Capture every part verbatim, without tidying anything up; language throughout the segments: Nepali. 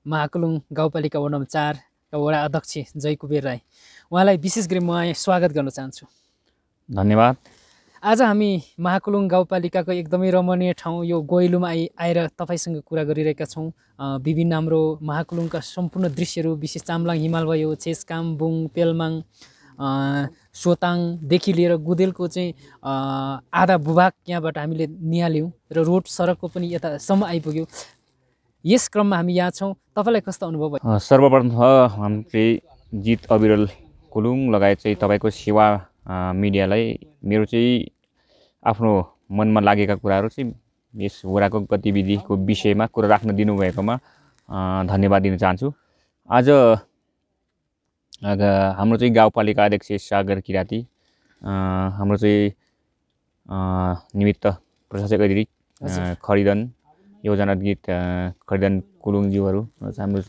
महाकुलुङ गाउँपालिका वडा नम्बर चार का वडा अध्यक्ष जयकुबेर राई, उहाँलाई विशेष गरी म यहाँ स्वागत गर्न चाहन्छु। धन्यवाद। आज हामी महाकुलुङ गाउँपालिकाको एकदमै रमणीय ठाउँ यो गोइलोमा आइ आएर तपाईँसँग कुरा गरिरहेका छौँ। विभिन्न हाम्रो महाकुलुङका सम्पूर्ण दृश्यहरू, विशेष चाम्लाङ हिमाल भयो, छेस्काम, बुङ, पेलमाङ, सोताङदेखि लिएर गुदेलको चाहिँ आधा भूभाग यहाँबाट हामीले निहाल्यौँ र रोड सडकको पनि यतासम्म आइपुग्यो। यस क्रममा हामी यहाँ छौँ, तपाईँलाई कस्तो अनुभव भयो? सर्वप्रथम हामी चाहिँ जित अविरल कुलुङ लगायत चाहिँ तपाईँको सेवा मिडियालाई मेरो चाहिँ आफ्नो मनमा लागेका कुराहरू चाहिँ यस वडाको गतिविधिको विषयमा कुरा राख्न दिनुभएकोमा धन्यवाद दिन चाहन्छु। आज हाम्रो चाहिँ गाउँपालिका अध्यक्ष सागर किराती, हाम्रो चाहिँ निमित्त प्रशासक अधिकारी खरिदन योजना गीत खरिदन कुलुङज्यूहरू, हाम्रो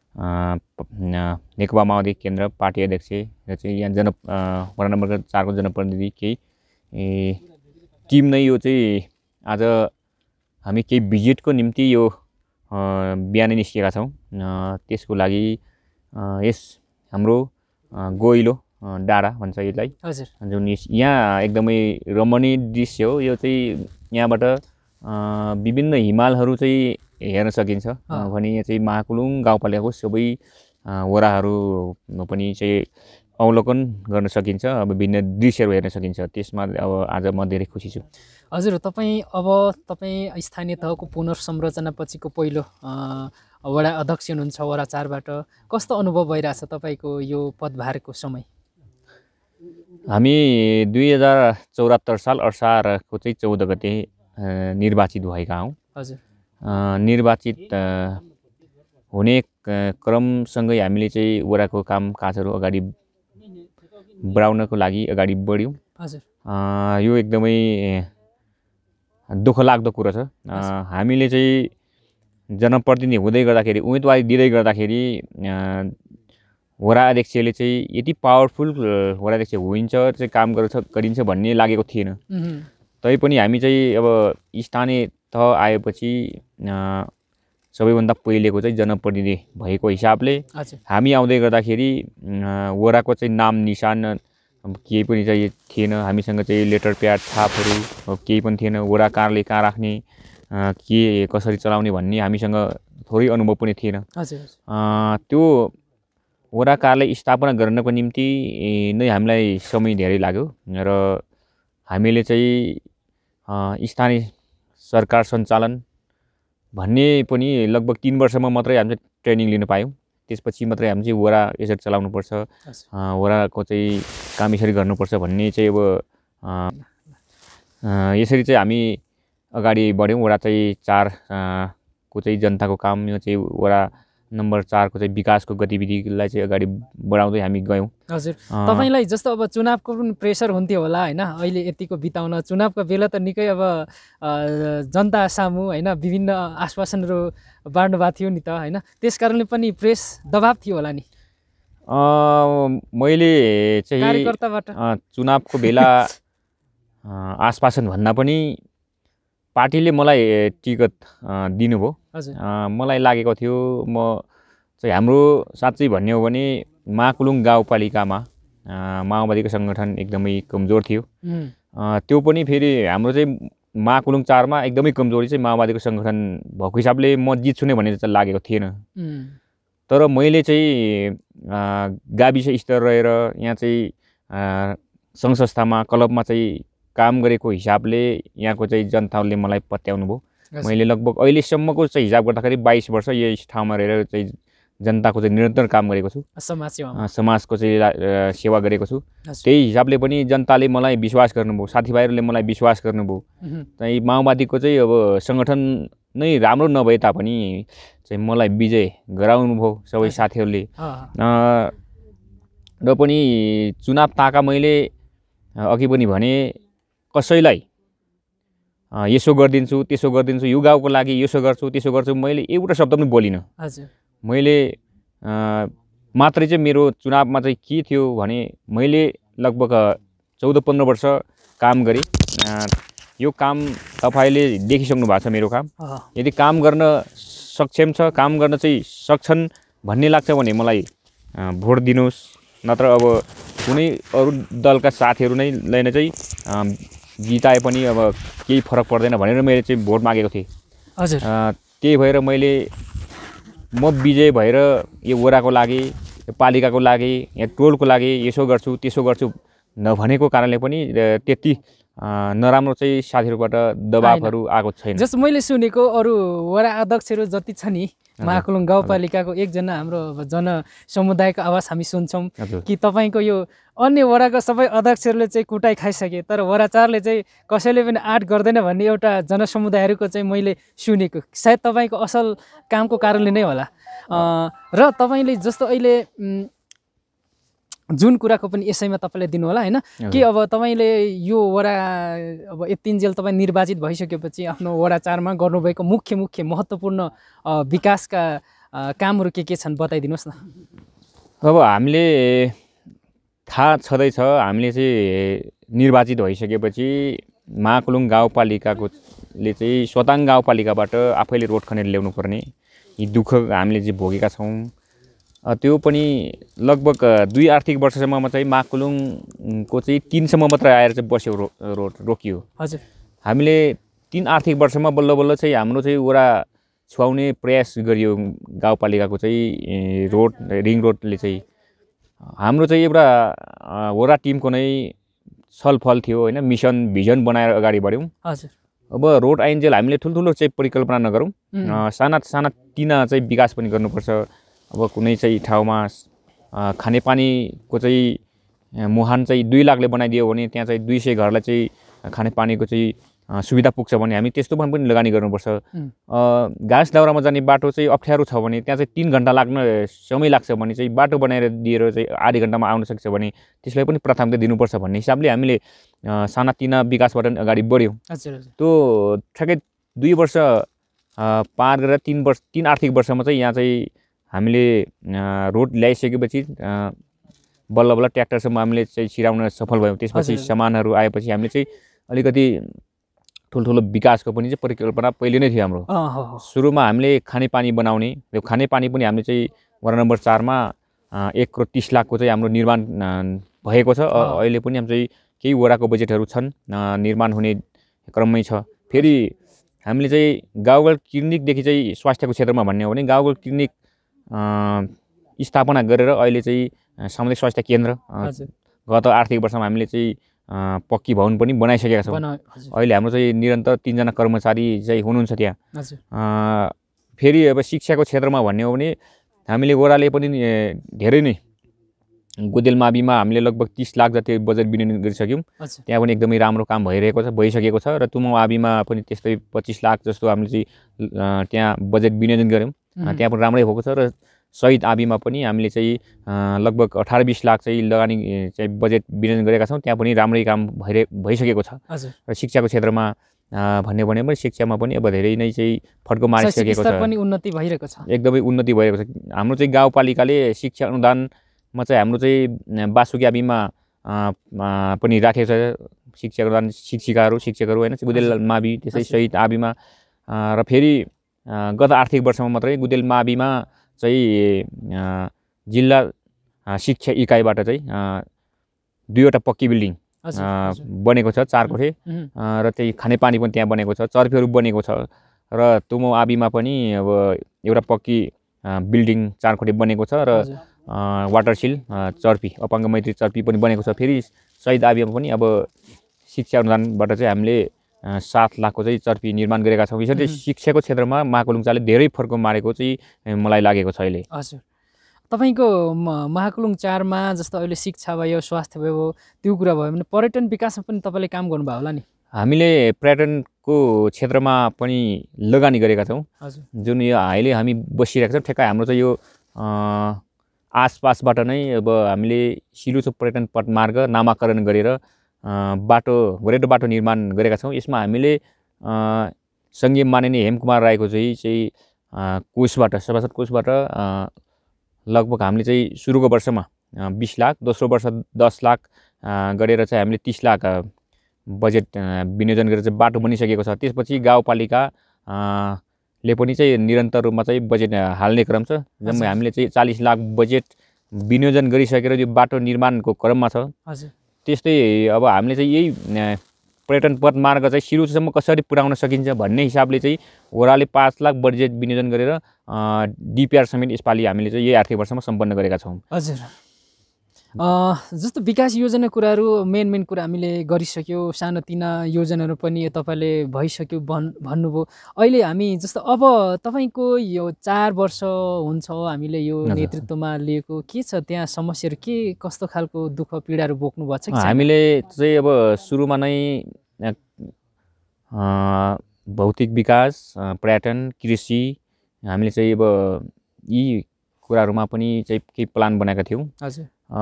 नेकपा माओवादी केन्द्र पार्टी अध्यक्ष र चाहिँ यहाँ जन वडा नम्बर चारको जनप्रतिनिधि केही टिम नै यो चाहिँ आज हामी केही भिजिटको निम्ति यो बिहानै निस्केका छौँ। त्यसको लागि यस हाम्रो गोइलो डाँडा भन्छ यसलाई, हजुर, जुन यहाँ एकदमै रमणीय दृश्य हो। यो चाहिँ यहाँबाट विभिन्न हिमालहरू चाहिँ हेर्न सकिन्छ भने यहाँ चाहिँ महाकुलुङ गाउँपालिकाको सबै वडाहरू पनि चाहिँ अवलोकन गर्न सकिन्छ, अब विभिन्न दृश्यहरू हेर्न सकिन्छ। त्यसमा अब आज म धेरै खुसी छु। हजुर, तपाईँ अब तपाईँ स्थानीय तहको पुनर्संरचना पछिको पहिलो वडा अध्यक्ष हुनुहुन्छ वडा चारबाट, कस्तो अनुभव भइरहेछ तपाईँको यो पदभारको समय? हामी दुई हजार चौहत्तर साल असारको चाहिँ चौध गते निर्वाचित भएका हौँ। हजुर, निर्वाचित हुने क्रमसँगै हामीले चाहिँ वडाको काम काजहरू अगाडि बढाउनको लागि अगाडि बढ्यौँ। हजुर, यो एकदमै दुःख लाग्दो कुरो छ। हामीले चाहिँ जनप्रतिनिधि हुँदै गर्दाखेरि, उम्मेदवारी दिँदै गर्दाखेरि वडा अध्यक्षले चाहिँ यति पावरफुल वडा अध्यक्ष हुन्छ चाहिँ काम गर्छ गरिन्छ भन्ने लागेको थिएन। तैपनि हामी चाहिँ अब स्थानीय तह आएपछि सबैभन्दा पहिलेको चाहिँ जनप्रतिनिधि भएको हिसाबले हामी आउँदै गर्दाखेरि वडाको चाहिँ नाम निशान केही पनि चाहिँ थिएन। हामीसँग चाहिँ लेटर प्याड छापहरू केही पनि थिएन। वडा कार्यालय कहाँ राख्ने, के कसरी चलाउने भन्ने हामीसँग थोरै अनुभव पनि थिएन। त्यो वडा कार्यालय स्थापना गर्नको निम्ति नै हामीलाई समय धेरै लाग्यो र हामीले चाहिँ स्थानीय सरकार सञ्चालन भन्ने पनि लगभग तीन वर्षमा मात्रै हामीले ट्रेनिङ लिन पायौँ। त्यसपछि मात्रै हामी चाहिँ वडा यसरी चलाउनुपर्छ, वडाको चाहिँ काम यसरी गर्नुपर्छ भन्ने चाहिँ अब यसरी चाहिँ हामी अगाडि बढ्यौँ। वडा चाहिँ चार को चाहिँ जनताको काम, यो चाहिँ वडा नम्बर चारको चाहिँ विकासको गतिविधिलाई चाहिँ अगाडि बढाउँदै हामी गयौँ। हजुर, तपाईँलाई जस्तो अब चुनावको पनि प्रेसर हुन्थ्यो होला होइन, अहिले यतिको बिताउन चुनावको बेला त निकै अब जनता सामु होइन विभिन्न आश्वासनहरू बाँड्नु भएको थियो नि त होइन, त्यस कारणले पनि प्रेस दबाब थियो होला नि? मैले चाहिँ कार्यकर्ताबाट चुनावको बेला आश्वासन भन्दा पनि पार्टीले मलाई टिकट दिनुभयो। मलाई लागेको थियो म चाहिँ हाम्रो साँच्चै भन्ने हो भने महाकुलुङ गाउँपालिकामा माओवादीको सङ्गठन एकदमै कमजोर थियो। त्यो पनि फेरि हाम्रो चाहिँ महाकुलुङ चारमा एकदमै कमजोरी चाहिँ माओवादीको सङ्गठन भएको हिसाबले म जित्छु नै भन्ने चाहिँ लागेको थिएन। तर मैले चाहिँ गाविस स्तर रहेर यहाँ चाहिँ सङ्घ संस्थामा क्लबमा चाहिँ काम गरेको हिसाबले यहाँको चाहिँ जनताले मलाई पत्याउनु भयो। मैले लगभग अहिलेसम्मको चाहिँ हिसाब गर्दाखेरि बाइस वर्ष यस ठाउँमा रहेर चाहिँ जनताको चाहिँ निरन्तर काम गरेको छु, समाज सेवा समाजको चाहिँ सेवा गरेको छु। त्यही हिसाबले पनि जनताले मलाई विश्वास गर्नुभयो, साथीभाइहरूले मलाई विश्वास गर्नुभयो। चाहिँ माओवादीको चाहिँ अब सङ्गठन नै राम्रो नभए तापनि चाहिँ मलाई विजय गराउनु भयो सबै साथीहरूले। र पनि चुनाव ताका मैले अघि पनि भने कसैलाई यसो गरिदिन्छु त्यसो गरिदिन्छु, यो गाउँको लागि यसो गर्छु त्यसो गर्छु, मैले एउटा शब्द पनि बोलिनँ। मैले मात्रै चाहिँ मेरो चुनावमा चाहिँ के थियो भने मैले लगभग चौध पन्ध्र वर्ष काम गरेँ। यो काम तपाईँले देखिसक्नु भएको छ मेरो काम। यदि काम गर्न सक्षम छ, काम गर्न चाहिँ सक्छन् भन्ने लाग्छ भने मलाई भोट दिनुहोस्, नत्र अब कुनै अरू दलका साथीहरू नै लैन चाहिँ जिताए पनि अब केही फरक पर्दैन भनेर मैले चाहिँ भोट मागेको थिएँ। हजुर। त्यही भएर मैले म विजय भएर यो वडाको लागि, यो पालिकाको लागि, यहाँ टोलको लागि यसो गर्छु त्यसो गर्छु नभनेको कारणले पनि त्यति नराम्रो चाहिँ साथीहरूबाट दबावहरू आएको छैन। जस्तो मैले सुनेको अरू वडा अध्यक्षहरू जति छ नि महाकुलुङ गाउँपालिकाको एकजना हाम्रो जनसमुदायको आवाज हामी सुन्छौँ कि तपाईँको यो अन्य वडाको सबै अध्यक्षहरूले चाहिँ कुटाइ खाइसके तर वडा चारले चाहिँ कसैले पनि आँट गर्दैन भन्ने एउटा जनसमुदायहरूको चाहिँ मैले सुनेको। सायद तपाईँको असल कामको कारणले नै होला। र तपाईँले जस्तो अहिले जुन कुराको पनि यसैमा तपाईँले दिनु होला होइन कि अब तपाईँले यो वडा अब यतिन्जेल तपाईँ निर्वाचित भइसकेपछि आफ्नो वडा चारमा गर्नुभएको मुख्य मुख्य महत्त्वपूर्ण विकासका कामहरू के के छन् बताइदिनुहोस् न। अब हामीले थाहा छँदैछ हामीले चाहिँ निर्वाचित भइसकेपछि महाकुलुङ गाउँपालिकाकोले चाहिँ सोताङ गाउँपालिकाबाट आफैले रोड खनेर ल्याउनु पर्ने यी दुःख हामीले चाहिँ भोगेका छौँ। त्यो पनि लगभग दुई आर्थिक वर्षसम्ममा चाहिँ महाकुलुङको चाहिँ तिनसम्म मात्र आएर चाहिँ बस्यो रो रोड रोकियो। हजुर। हामीले तिन आर्थिक वर्षमा बल्ल बल्ल चाहिँ हाम्रो चाहिँ वडा छुवाउने प्रयास गरियो गाउँपालिकाको चाहिँ रोड रिङ रोडले चाहिँ। हाम्रो चाहिँ एउटा वडा टिमको नै छलफल थियो होइन, मिसन भिजन बनाएर अगाडि बढ्यौँ। हजुर। अब रोड आइन्जेल हामीले ठुल्ठुलो चाहिँ परिकल्पना नगरौँ, साना साना तिना चाहिँ विकास पनि गर्नुपर्छ। अब कुनै चाहिँ ठाउँमा खानेपानीको चाहिँ मुहान चाहिँ दुई लाखले बनाइदियो भने त्यहाँ चाहिँ दुई सय घरलाई चाहिँ खानेपानीको चाहिँ सुविधा पुग्छ भने हामी त्यस्तोमा पनि लगानी गर्नुपर्छ। घाँस दाउरामा जाने बाटो चाहिँ अप्ठ्यारो छ भने त्यहाँ चाहिँ तिन घन्टा लाग्न समय लाग्छ भने चाहिँ बाटो बनाएर दिएर चाहिँ आधी घन्टामा आउन सक्छ भने त्यसलाई पनि प्राथमिकता दिनुपर्छ भन्ने हिसाबले हामीले सानातिना विकासबाट अगाडि बढ्यौँ। त्यो ठ्याक्कै दुई वर्ष पार गरेर तिन वर्ष तिन आर्थिक वर्षमा चाहिँ यहाँ चाहिँ हामीले रोड ल्याइसकेपछि बल्ल बल्ल ट्र्याक्टरसम्म हामीले चाहिँ छिराउन सफल भयौँ। त्यसपछि सामानहरू आएपछि हामीले चाहिँ अलिकति ठुल्ठुलो विकासको पनि चाहिँ परिकल्पना पहिले नै थियो हाम्रो। सुरुमा हामीले खानेपानी बनाउने, त्यो खानेपानी पनि हामीले चाहिँ वडा नम्बर चारमा एक करोड तिस लाखको चाहिँ हाम्रो निर्माण भएको छ। अहिले पनि हाम्रो चाहिँ केही वडाको बजेटहरू छन्, निर्माण हुने क्रममै छ। फेरि हामीले चाहिँ गाउँघर क्लिनिकदेखि चाहिँ स्वास्थ्यको क्षेत्रमा भन्ने हो भने गाउँघर क्लिनिक स्थापना गरेर अहिले चाहिँ सामुदायिक स्वास्थ्य केन्द्र गत आर्थिक वर्षमा हामीले चाहिँ पक्की भवन पनि बनाइसकेका छौँ। अहिले हाम्रो चाहिँ निरन्तर तिनजना कर्मचारी चाहिँ हुनुहुन्छ त्यहाँ। फेरि अब शिक्षाको क्षेत्रमा भन्ने हो भने हामीले वडाले पनि धेरै नै गोदेल माविमा हामीले लगभग तीस लाख जति बजेट विनियोजन गरिसक्यौँ। त्यहाँ पनि एकदमै राम्रो काम भइरहेको छ भइसकेको छ। र तुमो आविमा पनि त्यस्तै पच्चिस लाख जस्तो हामीले चाहिँ त्यहाँ बजेट विनियोजन गऱ्यौँ, त्यहाँ पनि राम्रै भएको छ। र शहीद आविमा पनि हामीले चाहिँ लगभग अठार बिस लाख चाहिँ लगानी चाहिँ बजेट विनियोजन गरेका छौँ, त्यहाँ पनि राम्रै काम भइरहे भइसकेको छ। र शिक्षाको क्षेत्रमा भन्ने भने पनि शिक्षामा पनि अब धेरै नै चाहिँ फड्को मारिसकेको छ, पनि उन्नति भइरहेको छ, एकदमै उन्नति भइरहेको छ। हाम्रो चाहिँ गाउँपालिकाले शिक्षा अनुदानमा चाहिँ हाम्रो चाहिँ बासुकी आविमा पनि राखेको छ शिक्षा अनुदान, शिक्षिकाहरू शिक्षकहरू होइन, गुदेल मावि त्यसै शहीद आविमा। र फेरि गत आर्थिक वर्षमा मात्रै गुदेल माविमा चाहिँ जिल्ला शिक्षा इकाइबाट चाहिँ दुईवटा पक्की बिल्डिङ बनेको छ, चार कोठे, र त्यही खानेपानी पनि त्यहाँ बनेको छ, चर्पीहरू बनेको छ। र तुमो आविमा पनि अब एउटा पक्की बिल्डिङ चार कोठे बनेको छ र वाटरसिल चर्पी अपाङ्ग मैत्री चर्पी पनि बनेको छ। फेरि शहीद आविमा पनि अब शिक्षा अनुदानबाट चाहिँ हामीले सात लाखको चाहिँ चर्पी निर्माण गरेका छौँ। यसरी शिक्षाको क्षेत्रमा महाकुलुङ चारले धेरै फर्को मारेको चाहिँ मलाई लागेको छ अहिले। हजुर। तपाईँको महाकुलुङ चारमा जस्तो अहिले शिक्षा भयो, स्वास्थ्य भयो, त्यो कुरा भयो भने पर्यटन विकासमा पनि तपाईँले काम गर्नुभयो होला नि? हामीले पर्यटनको क्षेत्रमा पनि लगानी गरेका छौँ। जुन यो अहिले हामी बसिरहेका छौँ ठ्याक्कै हाम्रो चाहिँ यो आसपासबाट नै अब हामीले सिलुचो पर्यटन पथमार्ग नामाकरण गरेर बाटो गोरेटो बाटो निर्माण गरेका छौँ। यसमा हामीले सङ्घीय माननीय हेमकुमार राईको चाहिँ चाहिँ कोषबाट सभासद कोषबाट लगभग हामीले चाहिँ सुरुको वर्षमा बिस लाख, दोस्रो वर्ष दस लाख गरेर चाहिँ हामीले तिस लाख बजेट विनियोजन गरेर चाहिँ बाटो बनिसकेको छ। त्यसपछि गाउँपालिका ले पनि चाहिँ निरन्तर रूपमा चाहिँ बजेट हाल्ने क्रम छ। जम्मै हामीले चाहिँ चालीस लाख बजेट विनियोजन गरिसकेर यो बाटो निर्माणको क्रममा छ। हजुर त्यस्तै अब हामीले चाहिँ यही पर्यटन पथ मार्ग चाहिँ सिरुसम्म कसरी पुर्याउन सकिन्छ भन्ने हिसाबले चाहिँ ओराले पाँच लाख बजेट विनियोजन गरेर डिपिआर समेत यसपालि हामीले चाहिँ यही आर्थिक वर्षमा सम्पन्न गरेका छौँ। हजुर जस्तो विकास योजना कुराहरू मेन मेन कुरा हामीले गरिसक्यो, सानोतिना योजनाहरू पनि तपाईँले भइसक्यो भन् भन्नुभयो। अहिले हामी जस्तो अब तपाईँको यो चार वर्ष हुन्छ हामीले यो नेतृत्वमा लिएको, के छ त्यहाँ समस्याहरू, के कस्तो खालको दुःख पीडाहरू बोक्नु भएको छ? हामीले चाहिँ अब सुरुमा नै भौतिक विकास, पर्यटन, कृषि हामीले चाहिँ अब यी कुराहरूमा पनि चाहिँ केही प्लान बनाएका थियौँ। हजुर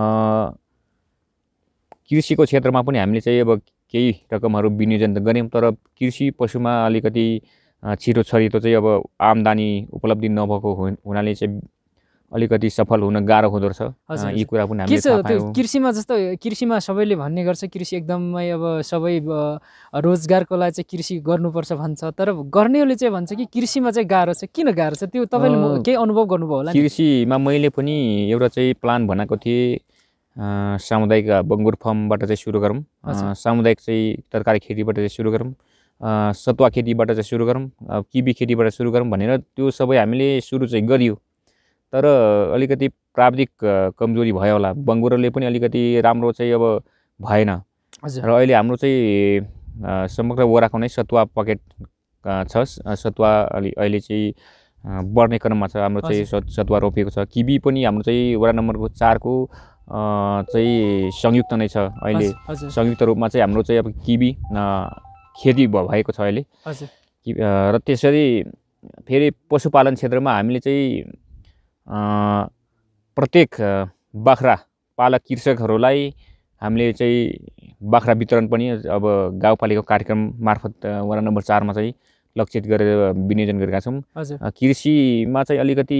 कृषिको क्षेत्रमा पनि हामीले चाहिँ अब केही रकमहरू विनियोजन त गऱ्यौँ, तर कृषि पशुमा अलिकति छिटो छरितो चाहिँ अब आम्दानी उपलब्धि नभएको हुनाले चाहिँ अलिकति सफल हुन गाह्रो हुँदो रहेछ। यी कुरा पनि हामीले थाहा पायौँ। कृषिमा जस्तो कृषिमा सबैले भन्ने गर्छ कृषि एकदमै अब सबै रोजगारको लागि चाहिँ कृषि गर्नुपर्छ भन्छ, तर गर्नेहरूले चाहिँ भन्छ कि कृषिमा चाहिँ गाह्रो छ। किन गाह्रो छ त्यो तपाईँले केही अनुभव गर्नुभयो होला? कृषिमा मैले पनि एउटा चाहिँ प्लान बनाएको थिएँ, सामुदायिक बङ्गुर फर्मबाट चाहिँ सुरु गरौँ, सामुदायिक चाहिँ तरकारी खेतीबाट चाहिँ सुरु गरौँ, सतुवा खेतीबाट चाहिँ सुरु गरौँ, किबी खेतीबाट सुरु गरौँ भनेर त्यो सबै हामीले सुरु चाहिँ गरियो। तर अलिकति प्राविधिक कमजोरी भयो होला, बङ्गुरले पनि अलिकति राम्रो चाहिँ अब भएन। र अहिले हाम्रो चाहिँ समग्र वडाको नै सतुवा पकेट छ। सतुवा अलि अहिले चाहिँ बढ्ने क्रममा छ। हाम्रो चाहिँ सतुवा रोपिएको छ। किबी पनि हाम्रो चाहिँ वडा नम्बरको चारको चाहिँ संयुक्त नै छ। अहिले संयुक्त रूपमा चाहिँ हाम्रो चाहिँ अब किबी खेती भएको छ अहिले। र त्यसरी फेरि पशुपालन क्षेत्रमा हामीले चाहिँ प्रत्येक बाख्रा पालक कृषकहरूलाई हामीले चाहिँ बाख्रा वितरण पनि अब गाउँपालिका कार्यक्रम मार्फत वडा नम्बर चारमा चाहिँ लक्षित गरेर विनियोजन गरेका छौँ। कृषिमा चाहिँ अलिकति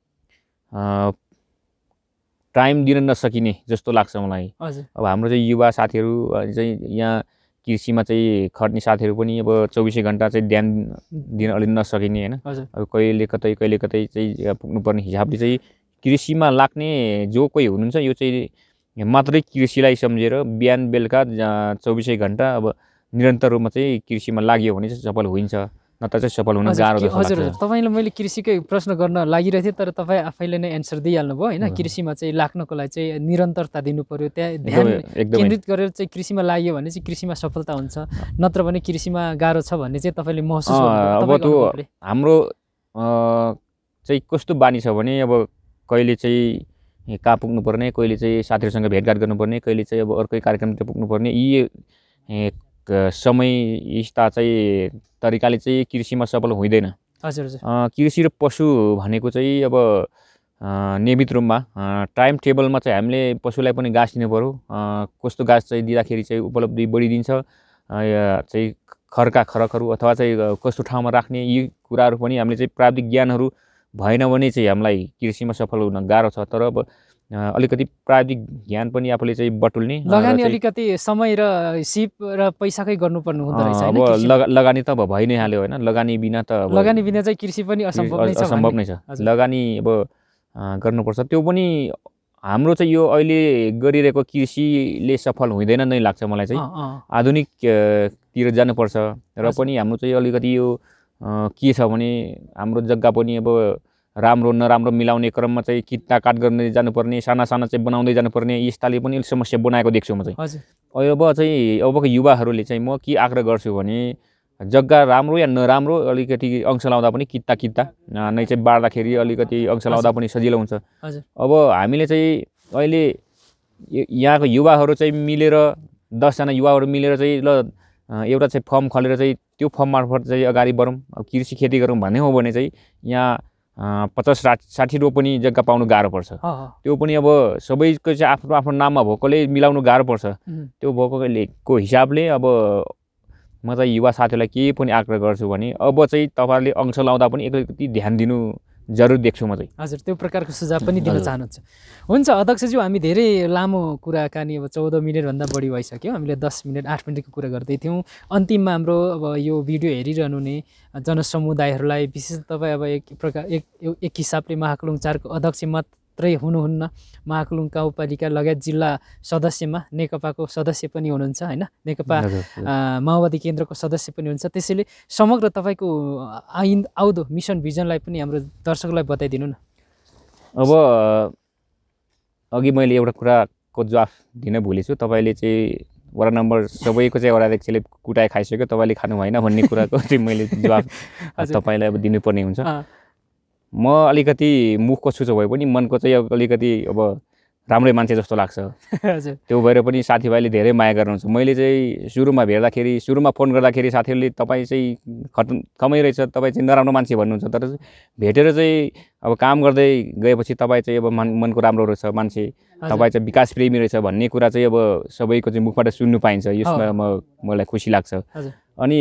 टाइम दिन नसकिने जस्तो लाग्छ मलाई। अब हाम्रो चाहिँ युवा साथीहरू चाहिँ यहाँ कृषिमा चाहिँ खट्ने साथीहरू पनि अब चौबिसै घन्टा चाहिँ ध्यान दिन अलि नसकिने होइन। अब कहिले कतै कहिले कतै चाहिँ पुग्नुपर्ने हिसाबले चाहिँ कृषिमा लाग्ने जो कोही हुनुहुन्छ यो चाहिँ मात्रै कृषिलाई सम्झेर बिहान बेलुका चौबिसै घन्टा अब निरन्तर रूपमा चाहिँ कृषिमा लाग्यो भने चाहिँ सफल हुन्छ, नत्र चाहिँ सफल हुन गाह्रो जस्तो लाग्छ। हजुर तपाईँलाई मैले कृषिकै प्रश्न गर्न लागिरहेको थिएँ, तर तपाईँ आफैले नै एन्सर दिइहाल्नु भयो होइन। कृषिमा चाहिँ लाग्नको लागि चाहिँ निरन्तरता दिनु पर्यो, त्यहाँ ध्यान केन्द्रित गरेर चाहिँ कृषिमा लाग्यो भने चाहिँ कृषिमा सफलता हुन्छ, नत्र भने कृषिमा गाह्रो छ भन्ने चाहिँ तपाईँले महसुस गर्नुभयो? अब त्यो हाम्रो चाहिँ कस्तो बानी छ भने अब कहिले चाहिँ कहाँ पुग्नुपर्ने, कहिले चाहिँ साथीहरूसँग भेटघाट गर्नुपर्ने, कहिले चाहिँ अब अर्कै कार्यक्रमतिर पुग्नुपर्ने, यी समय यस्ता चाहिँ तरिकाले चाहिँ कृषिमा सफल हुँदैन। हजुर कृषि र पशु भनेको चाहिँ अब नियमित रूपमा टाइम टेबलमा चाहिँ हामीले पशुलाई पनि घाँस दिनु पर्यो। कस्तो घाँस चाहिँ दिँदाखेरि चाहिँ उपलब्धि बढी दिन्छ, चाहिँ खर्का खरकहरू अथवा चाहिँ कस्तो ठाउँमा राख्ने, यी कुराहरू पनि हामीले चाहिँ प्राविधिक ज्ञानहरू भएन भने चाहिँ हामीलाई कृषिमा सफल हुन गाह्रो छ। तर अब अलिकति प्राविधिक ज्ञान पनि आफूले चाहिँ बटुल्ने, लगानी अलिकति समय र सिप र पैसाकै गर्नुपर्ने हुँदो रहेछ। अब लगानी त अब भइ नै हाल्यो होइन, लगानी बिना त लगानी बिना चाहिँ कृषि पनि असम्भव नै छ। असम्भव नै छ, लगानी अब गर्नुपर्छ। त्यो पनि हाम्रो चाहिँ यो अहिले गरिरहेको कृषिले सफल हुँदैन नै लाग्छ मलाई चाहिँ। आधुनिकतिर जानुपर्छ र पनि हाम्रो चाहिँ अलिकति यो के छ भने हाम्रो जग्गा पनि अब राम्रो नराम्रो मिलाउने क्रममा चाहिँ किता काट गर्ने जानुपर्ने, साना साना चाहिँ बनाउँदै जानुपर्ने, यस्ताले पनि अलिक समस्या बनाएको देख्छु म चाहिँ। अब चाहिँ अबको युवाहरूले चाहिँ म के आग्रह गर्छु भने जग्गा राम्रो या नराम्रो अलिकति अंश लाउँदा पनि किता किता नै चाहिँ बाँड्दाखेरि अलिकति अंश लाउँदा पनि सजिलो हुन्छ। अब हामीले चाहिँ अहिले यहाँको युवाहरू चाहिँ मिलेर दसजना युवाहरू मिलेर चाहिँ ल एउटा चाहिँ फर्म खोलेर चाहिँ त्यो फर्म मार्फत चाहिँ अगाडि बढौँ, अब कृषि खेती गरौँ भन्ने हो भने चाहिँ यहाँ पचास साठी साठी रोपनी जग्गा पाउनु गाह्रो पर्छ। त्यो पनि अब सबैको चाहिँ आफ्नो आफ्नो नाममा भएकोले मिलाउनु गाह्रो पर्छ। त्यो भएकोको हिसाबले अब म चाहिँ युवा साथीहरूलाई के पनि आग्रह गर्छु भने अब चाहिँ तपाईँहरूले अंश लाउँदा पनि अलिकति ध्यान दिनु जरुर देख्छु म चाहिँ। हजुर, त्यो प्रकारको सुझाव पनि दिन चाहनुहुन्छ। हुन्छ अध्यक्षज्यू, हामी धेरै लामो कुराकानी अब चौध मिनटभन्दा बढी भइसक्यो। हामीले दस मिनट आठ मिनटको कुरा गर्दै थियौँ। अन्तिममा हाम्रो अब यो भिडियो हेरिरहनु हुने जनसमुदायहरूलाई विशेष तपाईँ अब एक प्रकार एक एक हिसाबले महाकुलुङ चारको अध्यक्ष मात्रै हुनुहुन्न, महाकुलुङ गाउँपालिका लगायत जिल्ला सदस्यमा नेकपाको सदस्य पनि हुनुहुन्छ होइन, नेकपा माओवादी केन्द्रको सदस्य पनि हुनुहुन्छ। त्यसैले समग्र तपाईँको आइन आउँदो मिसन भिजनलाई पनि हाम्रो दर्शकलाई बताइदिनु न। अब अघि मैले एउटा कुराको जवाफ दिन भुलेछु। तपाईँले चाहिँ वडा नम्बर सबैको चाहिँ वडा अध्यक्षले कुटाए खाइसक्यो, तपाईँले खानु भएन भन्ने कुराको चाहिँ मैले जवाफ तपाईँलाई अब दिनुपर्ने हुन्छ। म अलिकति मुखको छुचो भए पनि मनको चाहिँ अलिकति अब राम्रै मान्छे जस्तो लाग्छ। त्यो भएर पनि साथीभाइले धेरै माया गर्नुहुन्छ। मैले चाहिँ सुरुमा भेट्दाखेरि सुरुमा फोन गर्दाखेरि साथीहरूले तपाईँ चाहिँ खट कमै रहेछ, तपाईँ चाहिँ नराम्रो मान्छे भन्नुहुन्छ। तर भेटेर चाहिँ अब काम गर्दै गएपछि तपाईँ चाहिँ अब मन मनको राम्रो रहेछ मान्छे, तपाईँ चाहिँ विकास प्रेमी रहेछ भन्ने कुरा चाहिँ अब सबैको चाहिँ मुखबाट सुन्नु पाइन्छ। यसमा म मलाई खुसी लाग्छ। अनि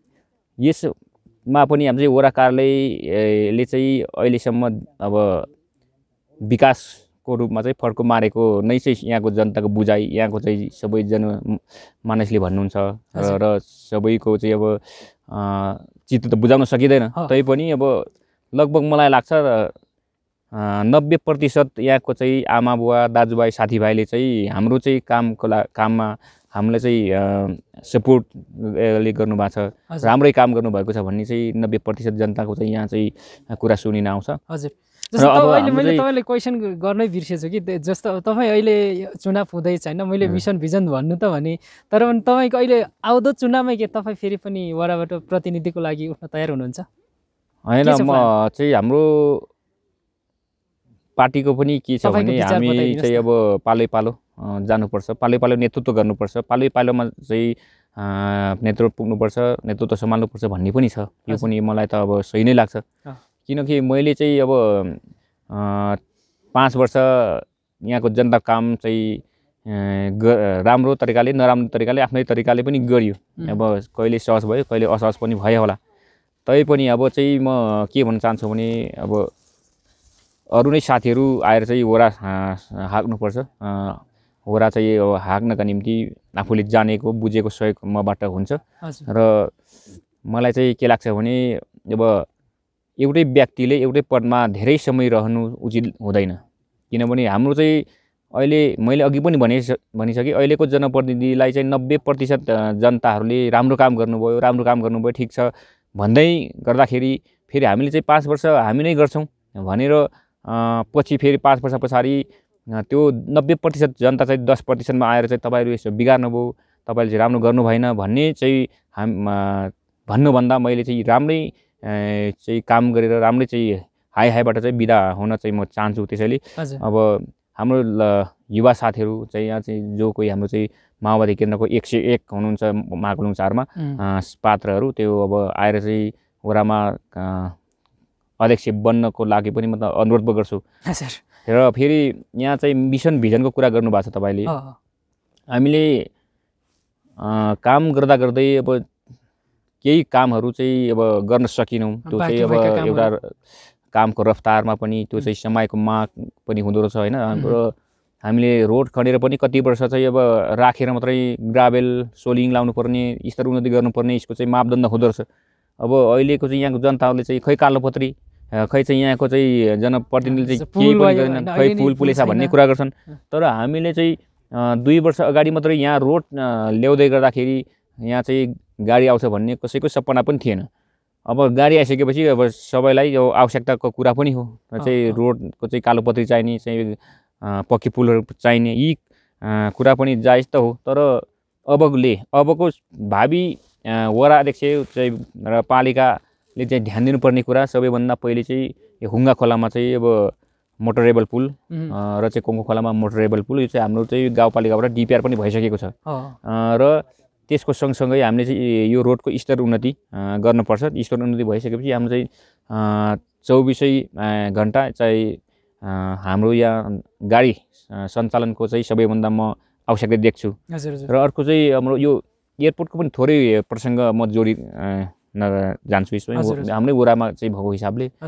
यसमा पनि हाम्रो चाहिँ वडा कार्यालयले चाहिँ अहिलेसम्म अब विकास को रूपमा चाहिँ फड्को मारेको नै चाहिँ यहाँको जनताको बुझाइ, यहाँको चाहिँ सबै जनमानसले भन्नुहुन्छ र सबैको चाहिँ अब चित्त त बुझाउन सकिँदैन। तैपनि अब लगभग मलाई लाग्छ नब्बे प्रतिशत यहाँको चाहिँ आमा बुवा दाजुभाइ साथीभाइले चाहिँ हाम्रो चाहिँ कामको ला काममा हामीलाई चाहिँ सपोर्टले गर्नुभएको छ, राम्रै काम गर्नुभएको छ भन्ने चाहिँ नब्बे प्रतिशत जनताको चाहिँ यहाँ चाहिँ कुरा सुनिन आउँछ। हजुर, जस्तो अहिले मैले तपाईँले क्वेसन गर्नै बिर्सेछु कि जस्तो तपाईँ अहिले चुनाव हुँदैछ होइन, मैले मिसन भिजन भन्नु त भने, तर पनि तपाईँको अहिले आउँदो चुनावमै के तपाईँ फेरि पनि वडाबाट प्रतिनिधिको लागि उठ्न तयार हुनुहुन्छ? होइन, म चाहिँ हाम्रो पार्टीको पनि के छ भने हामी चाहिँ अब पालै पालो जानुपर्छ, पालै पालो नेतृत्व गर्नुपर्छ, पालै पालोमा चाहिँ नेतृत्व पुग्नुपर्छ, नेतृत्व सम्हाल्नुपर्छ भन्ने पनि छ। यो पनि मलाई त अब सही नै लाग्छ। किनकि मैले चाहिँ अब पाँच वर्ष यहाँको जनता काम चाहिँ राम्रो तरिकाले नराम्रो तरिकाले आफ्नै तरिकाले पनि गरियो। अब कहिले सहज भयो, कहिले असहज पनि भयो होला। तैपनि अब चाहिँ म के भन्न चाहन्छु भने अब अरू नै साथीहरू आएर चाहिँ वडा हाँक्नुपर्छ। वडा चाहिँ अब हाँक्नका निम्ति आफूले जानेको बुझेको सहयोग मबाट हुन्छ। र मलाई चाहिँ के लाग्छ भने अब एउटै व्यक्तिले एउटै पदमा धेरै समय रहनु उचित हुँदैन। किनभने हाम्रो चाहिँ अहिले मैले अघि पनि भने भनिसकेँ, अहिलेको जनप्रतिनिधिलाई चाहिँ नब्बे प्रतिशत जनताहरूले राम्रो काम गर्नुभयो, राम्रो काम गर्नुभयो ठिक छ भन्दै गर्दाखेरि फेरि हामीले चाहिँ पाँच वर्ष हामी नै गर्छौँ भनेर पछि फेरि पाँच वर्ष पछाडि त्यो नब्बे प्रतिशत जनता चाहिँ दस प्रतिशतमा आएर चाहिँ तपाईँहरू यसो बिगार्नुभयो, तपाईँले चाहिँ राम्रो गर्नु भएन भन्ने चाहिँ हाम भन्नुभन्दा मैले चाहिँ राम्रै चाहिँ काम गरेर राम्रै चाहिँ हाई हाईबाट चाहिँ बिदा हुन चाहिँ म चाहन्छु। त्यसैले अब हाम्रो युवा साथीहरू चाहिँ यहाँ चाहिँ जो कोही हाम्रो चाहिँ माओवादी केन्द्रको एक सय एक हुनुहुन्छ महाकुलुङ चारमा पात्रहरू, त्यो अब आएर चाहिँ वडामा अध्यक्ष बन्नको लागि पनि म त अनुरोध पो गर्छु। र फेरि यहाँ चाहिँ मिसन भिजनको कुरा गर्नुभएको छ तपाईँले। हामीले काम गर्दा गर्दै अब केही कामहरू चाहिँ अब गर्न सकिनौँ। त्यो चाहिँ अब एउटा कामको रफ्तारमा पनि त्यो चाहिँ समयको माग पनि हुँदो रहेछ होइन। हाम्रो हामीले रोड खनेर पनि कति वर्ष चाहिँ अब राखेर मात्रै ग्राभेल सोलिङ लाउनु पर्ने, स्तर उन्नति गर्नुपर्ने यसको चाहिँ मापदण्ड हुँदो रहेछ। अब अहिलेको चाहिँ यहाँको जनताहरूले चाहिँ खै कालोपत्री खै चाहिँ यहाँको चाहिँ जनप्रतिनिधिले चाहिँ केही पनि गर्दैन, खै पुल पुलेछ भन्ने कुरा गर्छन्। तर हामीले चाहिँ दुई वर्ष अगाडि मात्रै यहाँ रोड ल्याउँदै गर्दाखेरि यहाँ चाहिँ गाडी आउँछ भन्ने कसैको सपना पनि थिएन। अब गाडी आइसकेपछि अब सबैलाई यो आवश्यकताको कुरा पनि हो र चाहिँ रोडको चाहिँ कालोपत्री चाहिने, चाहिँ पक्की पुलहरू चाहिने, यी कुरा पनि जायज त हो। तर अबले अबको भावी वडा अध्यक्ष चाहिँ र पालिकाले चाहिँ ध्यान दिनुपर्ने कुरा सबैभन्दा पहिले चाहिँ यो हुङ्गा खोलामा चाहिँ अब मोटरेबल पुल र चाहिँ कोङ्गो खोलामा मोटरेबल पुल, यो चाहिँ हाम्रो चाहिँ गाउँपालिकाबाट डिपिआर पनि भइसकेको छ। र त्यसको सँगसँगै हामीले चाहिँ यो रोडको स्तर उन्नति गर्नुपर्छ। स्तर उन्नति भइसकेपछि हाम्रो चाहिँ चौबिसै घन्टा चाहिँ हाम्रो यहाँ गाडी सञ्चालनको चाहिँ सबैभन्दा म आवश्यकता देख्छु। र अर्को चाहिँ हाम्रो यो एयरपोर्टको पनि थोरै प्रसङ्ग म जोडी जान्छु। यसमा हाम्रै वडामा चाहिँ भएको हिसाबले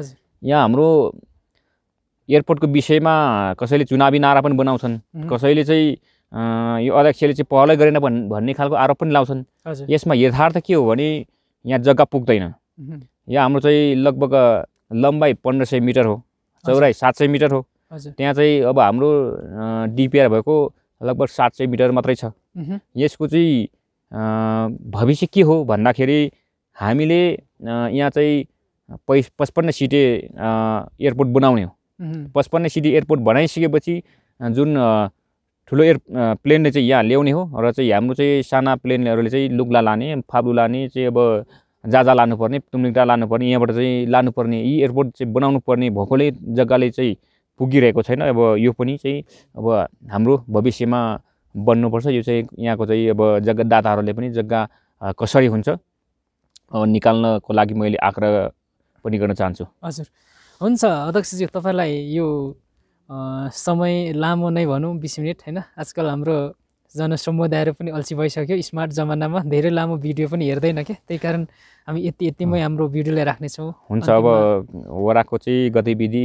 यहाँ हाम्रो एयरपोर्टको विषयमा कसैले चुनावी नारा पनि बनाउँछन्, कसैले चाहिँ यो अध्यक्षले चाहिँ पहलै गरेन भन् भन्ने खालको आरोप पनि लाउँछन्। यसमा यथार्थ के हो भने यहाँ जग्गा पुग्दैन। यहाँ हाम्रो चाहिँ लगभग लम्बाइ पन्ध्र सय मिटर हो, चौडाइ सात सय मिटर हो। त्यहाँ चाहिँ अब हाम्रो डिपिआर भएको लगभग सात सय मिटर मात्रै छ। यसको चाहिँ भविष्य के हो भन्दाखेरि हामीले यहाँ चाहिँ पै पचपन्न सिटे एयरपोर्ट बनाउने हो। पचपन्न सिटे एयरपोर्ट बनाइसकेपछि जुन ठुलो एयर प्लेनले चाहिँ यहाँ ल्याउने हो र चाहिँ हाम्रो चाहिँ साना प्लेनहरूले चाहिँ लुग्ला लाने, फाब्लु लाने चाहिँ अब जाजा लानुपर्ने, तुम्लिङ्टा लानुपर्ने, यहाँबाट चाहिँ लानुपर्ने, यी एयरपोर्ट चाहिँ बनाउनु पर्ने भएकोले जग्गाले चाहिँ पुगिरहेको छैन। अब यो पनि चाहिँ अब हाम्रो भविष्यमा बन्नुपर्छ। यो चाहिँ यहाँको चाहिँ अब जग्गादाताहरूले पनि जग्गा कसरी हुन्छ निकाल्नको लागि मैले आग्रह पनि गर्न चाहन्छु। हजुर, हुन्छ अध्यक्षज्यू, तपाईँलाई यो समय लामो नै भनौँ, बिस मिनट होइन। आजकल हाम्रो जनसमुदायहरू पनि अल्छी भइसक्यो, स्मार्ट जमानामा धेरै लामो भिडियो पनि हेर्दैन क्या, त्यही कारण हामी यति यतिमै हाम्रो भिडियोलाई राख्नेछौँ। हुन्छ, अब वडाको चाहिँ गतिविधि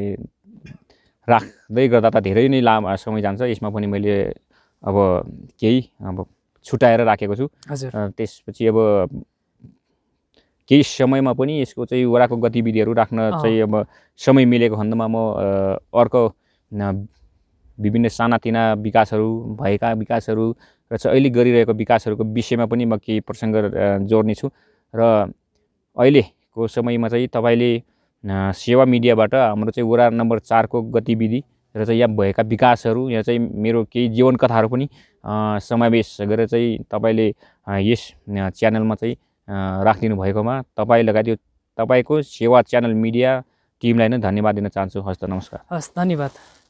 राख्दै गर्दा त धेरै नै लामो समय जान्छ। यसमा पनि मैले अब केही अब छुट्याएर राखेको छु। हजुर, त्यसपछि अब केही समयमा पनि यसको चाहिँ वडाको गतिविधिहरू राख्न चाहिँ अब समय मिलेको खण्डमा म अर्को विभिन्न सानातिना विकासहरू भएका विकासहरू र चाहिँ अहिले गरिरहेको विकासहरूको विषयमा पनि म केही प्रसङ्ग जोड्नेछु। र अहिलेको समयमा चाहिँ तपाईँले सेवा मिडियाबाट हाम्रो चाहिँ वडा नम्बर चारको गतिविधि र चाहिँ यहाँ भएका विकासहरू, यहाँ चाहिँ मेरो केही जीवन कथाहरू पनि समावेश गरेर चाहिँ तपाईँले यस च्यानलमा चाहिँ राखिदिनु भएकोमा तपाईँ लगायत यो तपाईँको सेवा च्यानल मिडिया टिमलाई नै धन्यवाद दिन चाहन्छु। हस् त, नमस्कार। हस्, धन्यवाद।